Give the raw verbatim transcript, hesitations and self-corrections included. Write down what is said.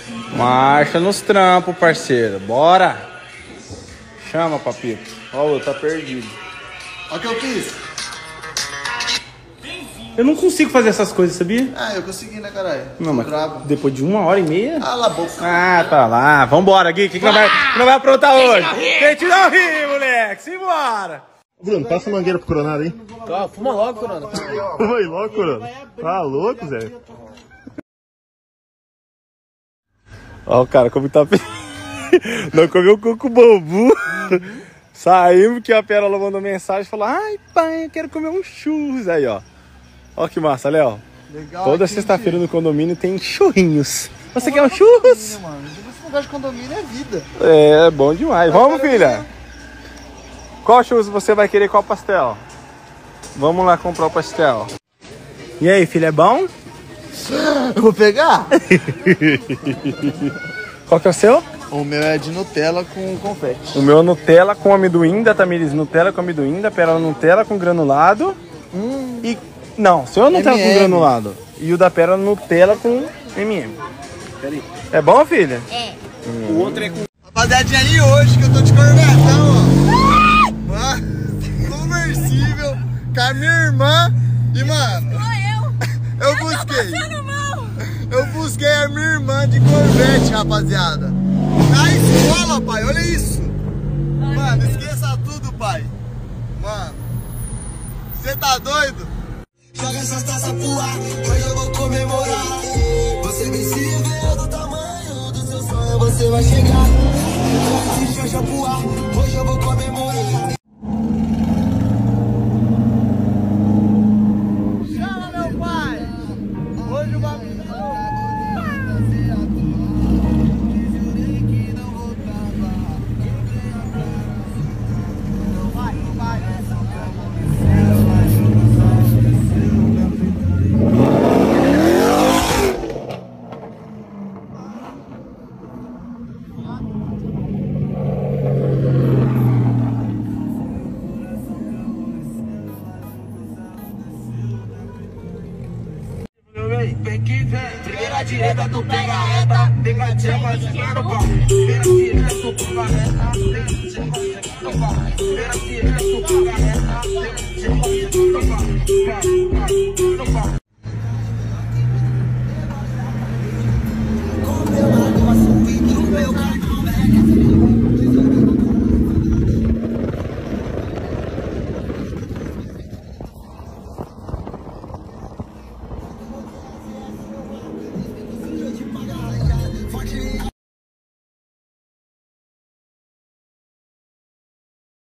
Marcha nos trampos, parceiro. Bora. Chama, papito. Ó, tá perdido. Olha o que eu fiz. Eu não consigo fazer essas coisas, sabia? Ah, eu consegui, né, caralho? Não, mas brabo. depois de uma hora e meia... Cala a boca. Ah, tá lá. Vambora, Gui. O que, que, nós vai, que nós vai aprontar hoje? Quem não ri, moleque. Simbora. Bruno, passa a mangueira pro Coronado, hein? Tá, fuma logo, Corona. Fuma aí logo, Corona. Tá louco, Zé? Ó o cara, como tá... Não comeu coco bambu. Uhum. Saímos que a Pérola mandou mensagem e falou: ai, pai, eu quero comer um churros. Aí, ó. Ó que massa, Léo. Toda sexta-feira no condomínio tem churrinhos. Você quer um churros? Mano, esse lugar de condomínio é vida. É, bom demais. Vamos, filha. Qual churros você vai querer? Qual pastel? Vamos lá comprar o pastel. E aí, filha, é bom? Eu vou pegar? Qual que é o seu? O meu é de Nutella com confete. O meu é Nutella com amendoim, da Tamires Nutella com amendoim, da Pérola Nutella com granulado. Hum. E... Não, o seu é Nutella com granulado. E o da Pérola Nutella com M M. Peraí. É bom, filha? É. Hum. O outro é com... Rapaziadinha, aí hoje que eu tô de corvetão, ó. Ah, conversível com a minha irmã. E, mano... Sou eu. Eu busquei. Eu tô passando mal. Eu busquei a minha irmã de Corvette, rapaziada. Na escola, pai, olha isso. Mano, esqueça tudo, pai. Mano, você tá doido? Joga essas taças pro ar, hoje eu vou comemorar. Você invisível do tamanho do seu sonho, você vai chegar. Joga esse xoxo pro ar, hoje eu vou comemorar. Chama, meu pai. Hoje o bagulho vem que vem, primeira direita, tu pega a reta, pegadinha pra cima do pau. Primeira direita, tu pega a reta, pegadinha pra cima do pau. Primeira direita, tu pega a reta, pegadinha pra cima do pau.